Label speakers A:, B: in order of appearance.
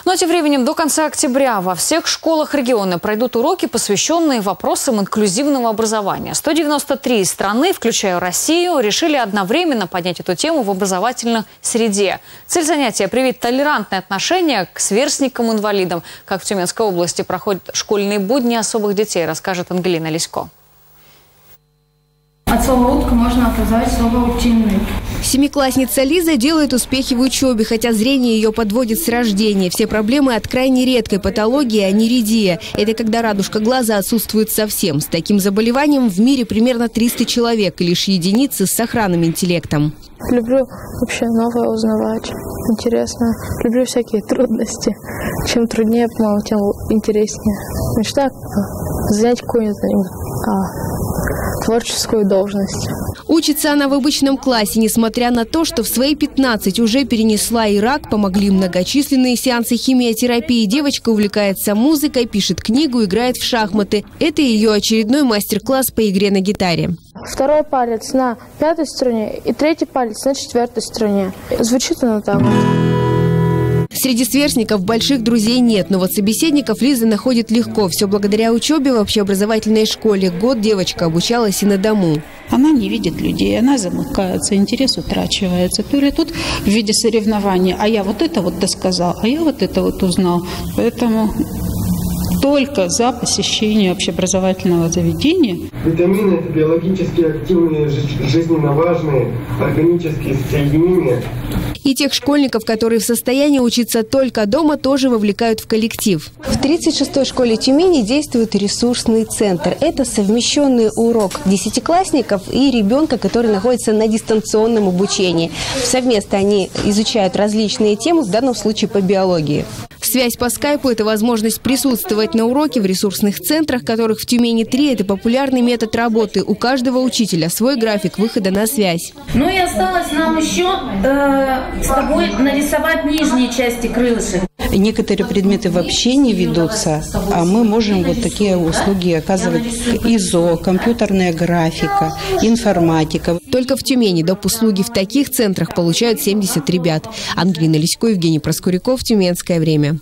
A: Но тем временем до конца октября во всех школах региона пройдут уроки, посвященные вопросам инклюзивного образования. 193 страны, включая Россию, решили одновременно поднять эту тему в образовательной среде. Цель занятия – привить толерантное отношение к сверстникам-инвалидам. Как в Тюменской области проходят школьные будни особых детей, расскажет Ангелина Лисько.
B: От слова «утка» можно образовать слово «утиный».
C: Семиклассница Лиза делает успехи в учебе, хотя зрение ее подводит с рождения. Все проблемы от крайне редкой патологии аниридия. Это когда радужка глаза отсутствует совсем. С таким заболеванием в мире примерно 300 человек, и лишь единицы с сохранным интеллектом.
D: Люблю вообще новое узнавать. Интересно. Люблю всякие трудности. Чем труднее, по-моему, тем интереснее. Мечта занять какую-нибудь творческую должность.
C: Учится она в обычном классе, несмотря на то, что в свои 15 уже перенесла и рак, помогли многочисленные сеансы химиотерапии. Девочка увлекается музыкой, пишет книгу, играет в шахматы. Это ее очередной мастер-класс по игре на гитаре.
D: Второй палец на 5-й струне и третий палец на 4-й струне. Звучит оно так вот.
C: Среди сверстников больших друзей нет, но вот собеседников Лиза находит легко. Все благодаря учебе в общеобразовательной школе. Год девочка обучалась и на дому.
E: Она не видит людей, она замыкается, интерес утрачивается. То ли тут в виде соревнований, а я вот это вот досказал, а я вот это вот узнал. Поэтому только за посещение общеобразовательного заведения.
F: Витамины – это биологически активные, жизненно важные органические соединения.
C: И тех школьников, которые в состоянии учиться только дома, тоже вовлекают в коллектив. В 36-й школе Тюмени действует ресурсный центр. Это совмещенный урок десятиклассников и ребенка, который находится на дистанционном обучении. Совместно они изучают различные темы, в данном случае по биологии. Связь по скайпу – это возможность присутствовать на уроке в ресурсных центрах, которых в Тюмени 3. Это популярный метод работы. У каждого учителя свой график выхода на связь.
B: Ну и осталось нам еще с тобой нарисовать нижние части крылышек.
G: Некоторые предметы вообще не ведутся, а мы можем вот такие услуги оказывать. ИЗО, компьютерная графика, информатика.
C: Только в Тюмени доп. Услуги в таких центрах получают 70 ребят. Ангелина Лисько, Евгений Проскуряков, Тюменское время.